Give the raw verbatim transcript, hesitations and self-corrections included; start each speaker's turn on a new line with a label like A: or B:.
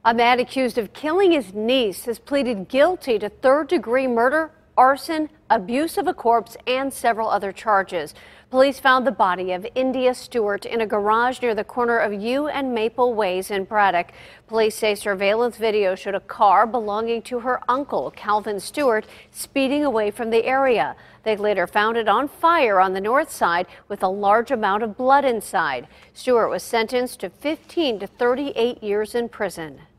A: A man accused of killing his niece has pleaded guilty to third-degree murder, arson, abuse of a corpse, and several other charges. Police found the body of India Stewart in a garage near the corner of U and Maple Ways in Braddock. Police say surveillance video showed a car belonging to her uncle, Calvin Stewart, speeding away from the area. They later found it on fire on the north side with a large amount of blood inside. Stewart was sentenced to fifteen to thirty-eight years in prison.